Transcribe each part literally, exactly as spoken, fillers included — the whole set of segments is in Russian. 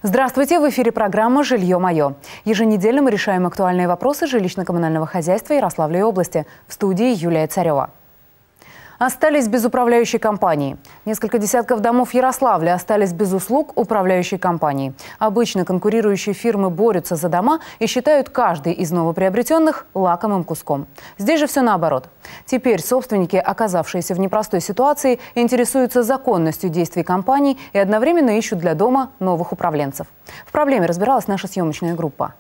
Здравствуйте! В эфире программа «Жилье мое». Еженедельно мы решаем актуальные вопросы жилищно-коммунального хозяйства Ярославля области. В студии Юлия Царева. Остались без управляющей компании. Несколько десятков домов Ярославля остались без услуг управляющей компании. Обычно конкурирующие фирмы борются за дома и считают каждый из новоприобретенных лакомым куском. Здесь же все наоборот. Теперь собственники, оказавшиеся в непростой ситуации, интересуются законностью действий компаний и одновременно ищут для дома новых управленцев. В проблеме разбиралась наша съемочная группа.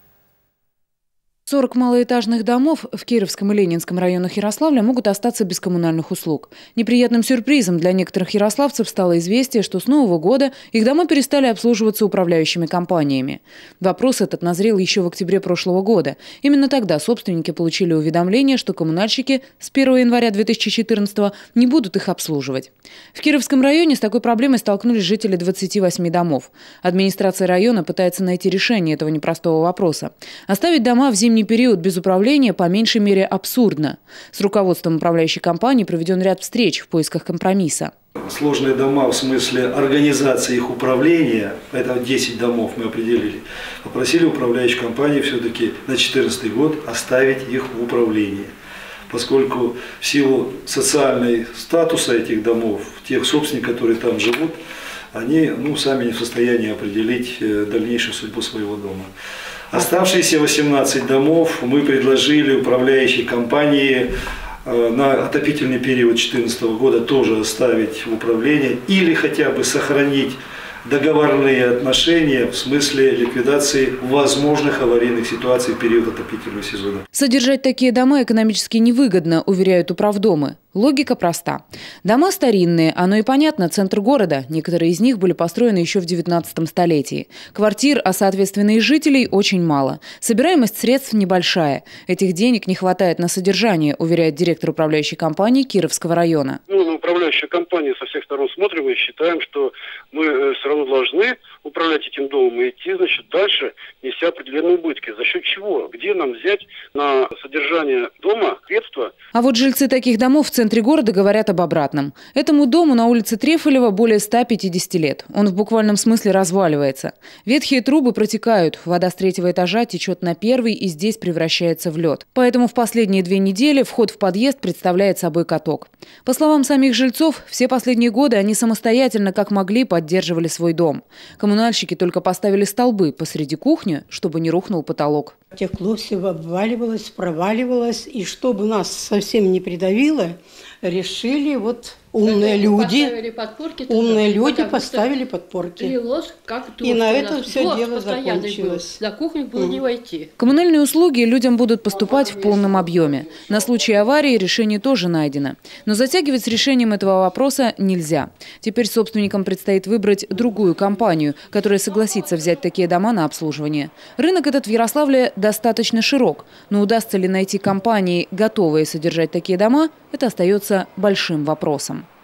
сорок малоэтажных домов в Кировском и Ленинском районах Ярославля могут остаться без коммунальных услуг. Неприятным сюрпризом для некоторых ярославцев стало известие, что с нового года их дома перестали обслуживаться управляющими компаниями. Вопрос этот назрел еще в октябре прошлого года. Именно тогда собственники получили уведомление, что коммунальщики с первого января две тысячи четырнадцатого не будут их обслуживать. В Кировском районе с такой проблемой столкнулись жители двадцати восьми домов. Администрация района пытается найти решение этого непростого вопроса. Оставить дома в зимний период без управления по меньшей мере абсурдно. С руководством управляющей компании проведен ряд встреч в поисках компромисса. Сложные дома в смысле организации их управления, это десять домов мы определили, попросили управляющую компанию все-таки на две тысячи четырнадцатый год оставить их в управлении. Поскольку в силу социального статуса этих домов, тех собственников, которые там живут, они ну, сами не в состоянии определить дальнейшую судьбу своего дома. Оставшиеся восемнадцать домов мы предложили управляющей компании на отопительный период две тысячи четырнадцатого года тоже оставить в управлении или хотя бы сохранить договорные отношения в смысле ликвидации возможных аварийных ситуаций в период отопительного сезона. Содержать такие дома экономически невыгодно, уверяют управдомы. Логика проста. Дома старинные, оно и понятно, центр города. Некоторые из них были построены еще в девятнадцатом столетии. Квартир, а соответственно и жителей, очень мало. Собираемость средств небольшая. Этих денег не хватает на содержание, уверяет директор управляющей компании Кировского района. Ну, на управляющую компанию со всех сторон смотрим и считаем, что мы все равно должны управлять этим домом и идти, значит, дальше, неся определенные убытки. За счет чего? Где нам взять на содержание дома средства? А вот жильцы таких домов в центре города говорят об обратном. Этому дому на улице Трефилева более ста пятидесяти лет. Он в буквальном смысле разваливается. Ветхие трубы протекают, вода с третьего этажа течет на первый и здесь превращается в лед. Поэтому в последние две недели вход в подъезд представляет собой каток. По словам самих жильцов, все последние годы они самостоятельно, как могли, поддерживали свой дом. Коммунальщики только поставили столбы посреди кухни, чтобы не рухнул потолок. Текло все обваливалось, проваливалось, и чтобы нас совсем не придавило, решили вот умные люди, подпорки, умные люди поставили подпорки. Лилось, как и на этом все дело закончилось. До кухни было не войти. Коммунальные услуги людям будут поступать в полном объеме. На случай аварии решение тоже найдено. Но затягивать с решением этого вопроса нельзя. Теперь собственникам предстоит выбрать другую компанию, которая согласится взять такие дома на обслуживание. Рынок этот в Ярославле достаточно широк. Но удастся ли найти компании, готовые содержать такие дома, это остается большим вопросом.